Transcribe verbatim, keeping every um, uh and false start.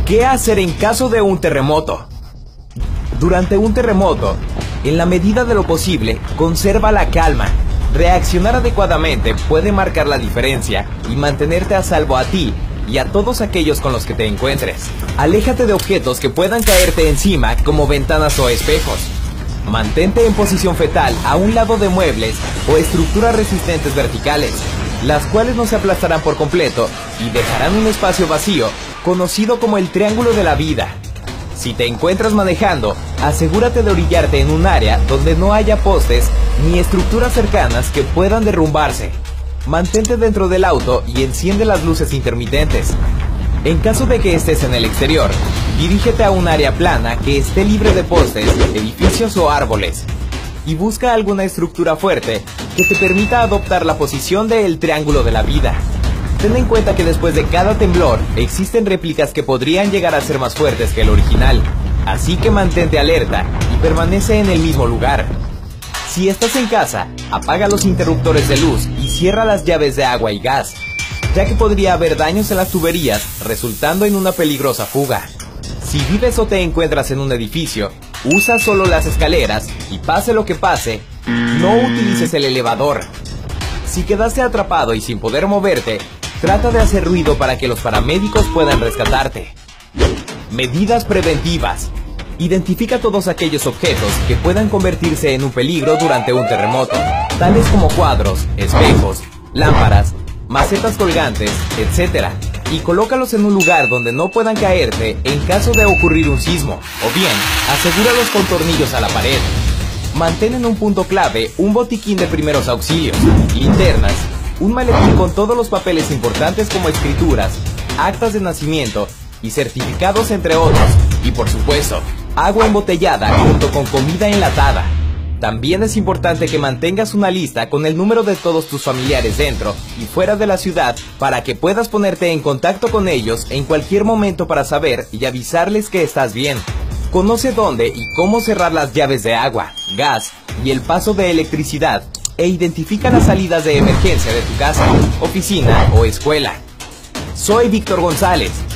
¿Qué hacer en caso de un terremoto? Durante un terremoto, en la medida de lo posible, conserva la calma. Reaccionar adecuadamente puede marcar la diferencia y mantenerte a salvo a ti y a todos aquellos con los que te encuentres. Aléjate de objetos que puedan caerte encima, como ventanas o espejos. Mantente en posición fetal a un lado de muebles o estructuras resistentes verticales, las cuales no se aplastarán por completo y dejarán un espacio vacío, conocido como el triángulo de la vida. Si te encuentras manejando, asegúrate de orillarte en un área donde no haya postes ni estructuras cercanas que puedan derrumbarse. Mantente dentro del auto y enciende las luces intermitentes. En caso de que estés en el exterior, dirígete a un área plana que esté libre de postes, edificios o árboles, y busca alguna estructura fuerte que te permita adoptar la posición del triángulo de la vida. Ten en cuenta que después de cada temblor existen réplicas que podrían llegar a ser más fuertes que el original, así que mantente alerta y permanece en el mismo lugar. Si estás en casa, apaga los interruptores de luz y cierra las llaves de agua y gas, ya que podría haber daños en las tuberías, resultando en una peligrosa fuga. Si vives o te encuentras en un edificio, usa solo las escaleras y pase lo que pase, no utilices el elevador. Si quedaste atrapado y sin poder moverte, trata de hacer ruido para que los paramédicos puedan rescatarte. Medidas preventivas. Identifica todos aquellos objetos que puedan convertirse en un peligro durante un terremoto, tales como cuadros, espejos, lámparas, macetas colgantes, etcétera, y colócalos en un lugar donde no puedan caerte en caso de ocurrir un sismo, o bien, asegúralos con tornillos a la pared. Mantén en un punto clave un botiquín de primeros auxilios, linternas, un maletín con todos los papeles importantes como escrituras, actas de nacimiento y certificados, entre otros, y por supuesto, agua embotellada junto con comida enlatada. También es importante que mantengas una lista con el número de todos tus familiares dentro y fuera de la ciudad para que puedas ponerte en contacto con ellos en cualquier momento para saber y avisarles que estás bien. Conoce dónde y cómo cerrar las llaves de agua, gas y el paso de electricidad, e identifica las salidas de emergencia de tu casa, oficina o escuela. Soy Víctor González.